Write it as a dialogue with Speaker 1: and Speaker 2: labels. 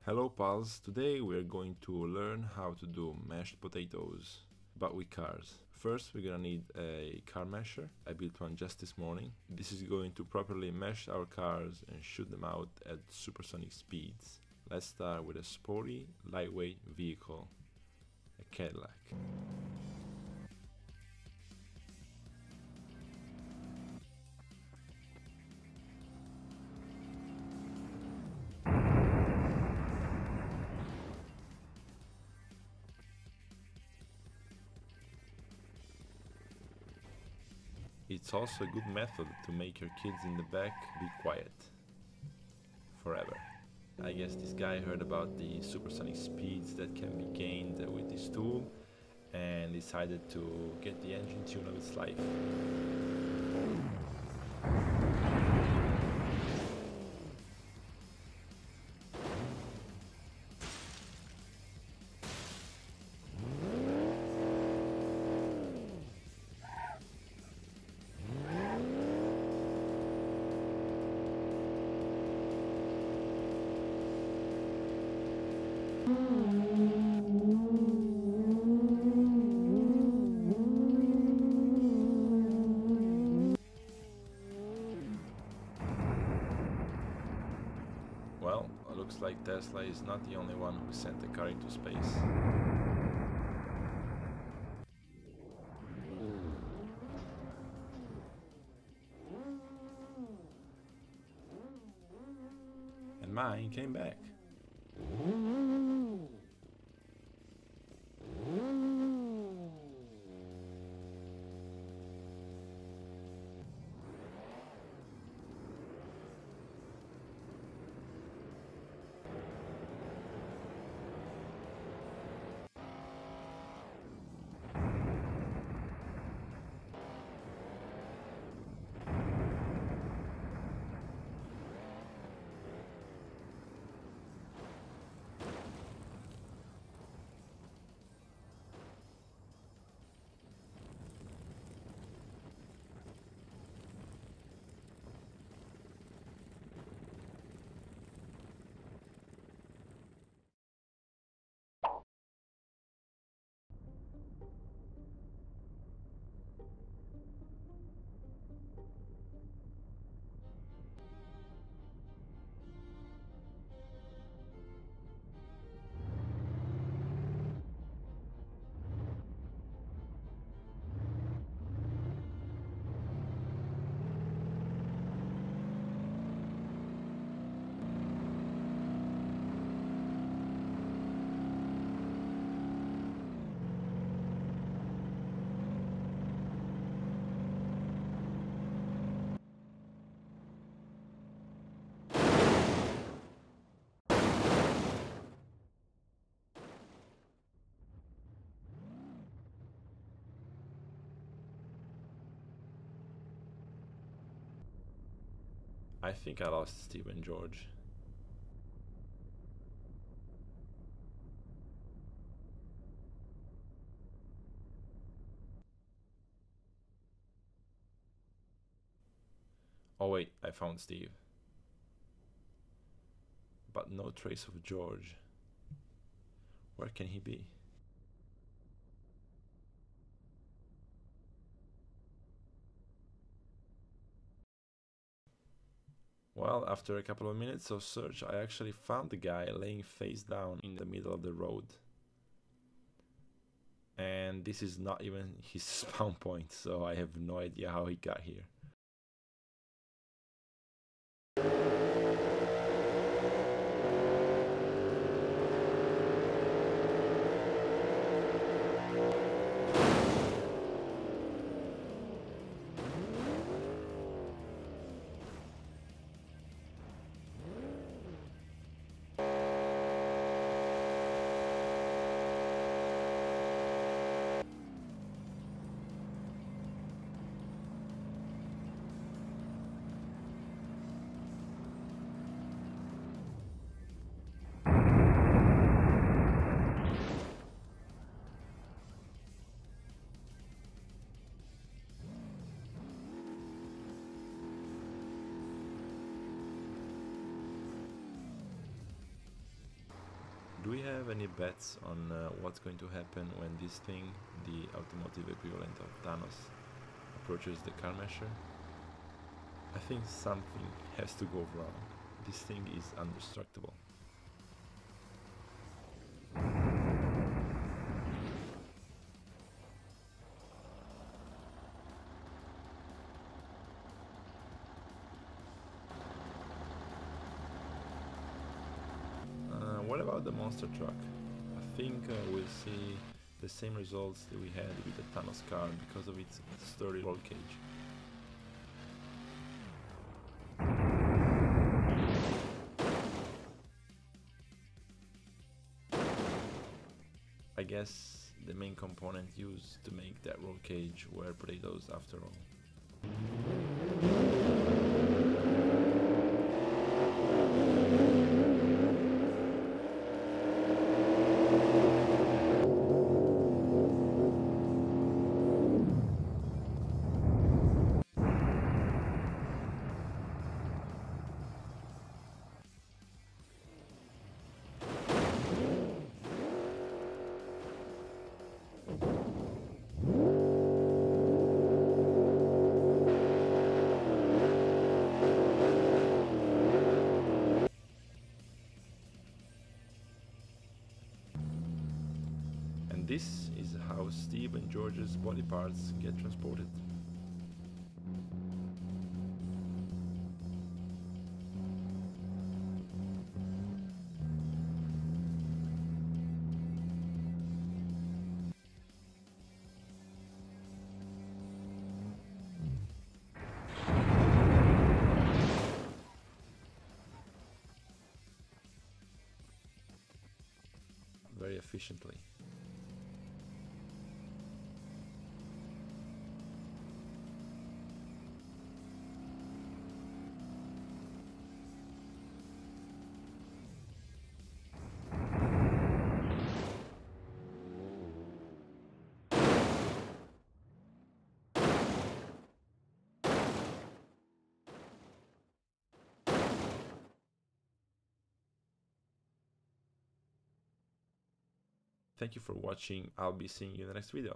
Speaker 1: Hello pals, today we're going to learn how to do mashed potatoes, but with cars. First we're gonna need a car masher. I built one just this morning. This is going to properly mesh our cars and shoot them out at supersonic speeds. Let's start with a sporty, lightweight vehicle, a Cadillac. It's also a good method to make your kids in the back be quiet. Forever. I guess this guy heard about the supersonic speeds that can be gained with this tool and decided to get the engine tune of its life. Well, looks like Tesla is not the only one who sent a car into space. And mine came back. I think I lost Steve and George. Oh wait, I found Steve. But no trace of George. Where can he be? Well, after a couple of minutes of search, I actually found the guy laying face down in the middle of the road. And this is not even his spawn point, so I have no idea how he got here. Do we have any bets on what's going to happen when this thing, the automotive equivalent of Thanos, approaches the car mesher? I think something has to go wrong. This thing is indestructible. What about the monster truck? I think we'll see the same results that we had with the Thanos car because of its sturdy roll cage. I guess the main component used to make that roll cage were potatoes after all. This is how Steve and George's body parts get transported. Very efficiently. Thank you for watching. I'll be seeing you in the next video.